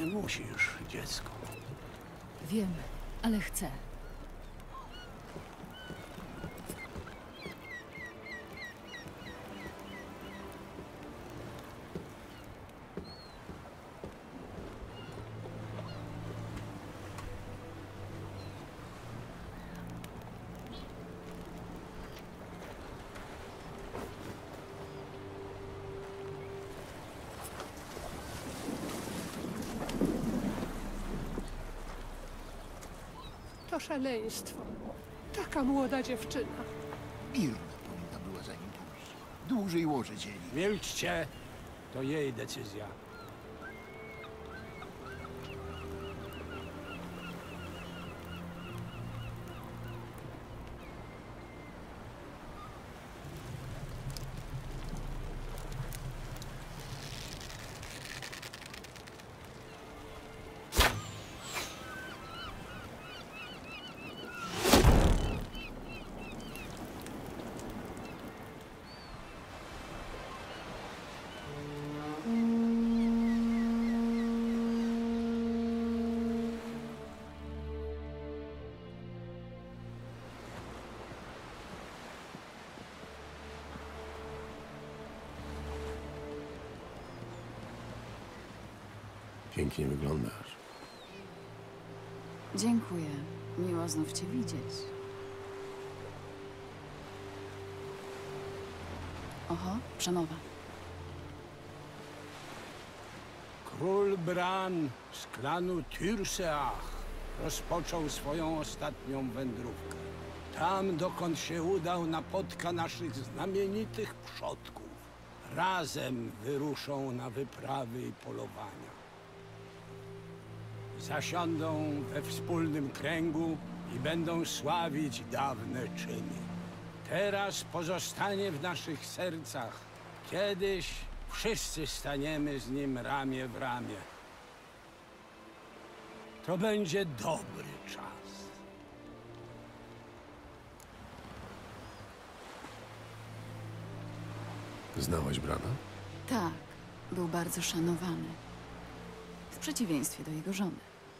Nie musisz, dziecko. Wiem, ale chcę. To szaleństwo. Taka młoda dziewczyna. Mirna powinna była za nim pójść. Dłużej łoże dzieli. Milczcie! To jej decyzja. Pięknie wyglądasz. Dziękuję. Miło znów cię widzieć. Oho, przemowa. Król Bran z klanu Tyrseach rozpoczął swoją ostatnią wędrówkę. Tam, dokąd się udał, napotka naszych znamienitych przodków. Razem wyruszą na wyprawy i polowania. Zasiądą we wspólnym kręgu i będą sławić dawne czyny. Teraz pozostanie w naszych sercach. Kiedyś wszyscy staniemy z nim ramię w ramię. To będzie dobry czas. Znałaś Brana? Tak, był bardzo szanowany. W przeciwieństwie do jego żony.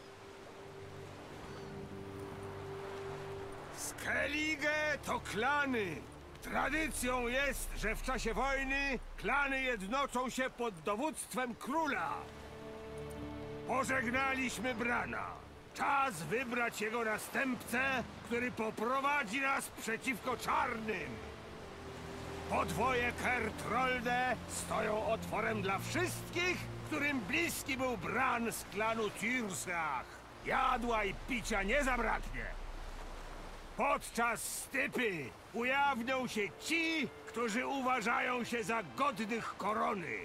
Skellige to klany. Tradycją jest, że w czasie wojny klany jednoczą się pod dowództwem króla. Pożegnaliśmy Brana. Czas wybrać jego następcę, który poprowadzi nas przeciwko czarnym. Podwoje Kertrolde stoją otworem dla wszystkich, którym bliski był Bran z klanu Tyrseach. Jadła i picia nie zabraknie. Podczas stypy ujawnią się ci, którzy uważają się za godnych korony.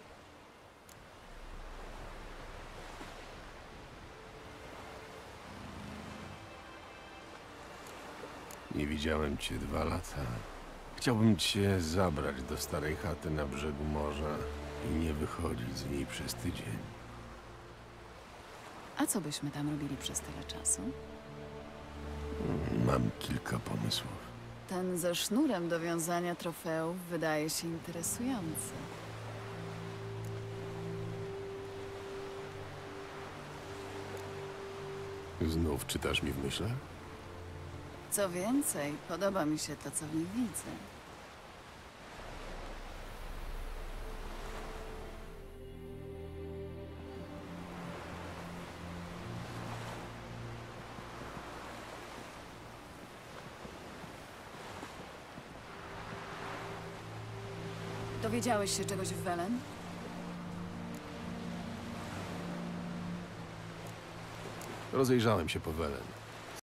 Nie widziałem cię 2 lata. Chciałbym cię zabrać do starej chaty na brzegu morza i nie wychodzić z niej przez tydzień. A co byśmy tam robili przez tyle czasu? Mam kilka pomysłów. Ten ze sznurem do wiązania trofeów wydaje się interesujący. Znów czytasz mi w myślach? Co więcej, podoba mi się to, co w nich widzę. Dowiedziałeś się czegoś w Welen? Rozejrzałem się po Welen.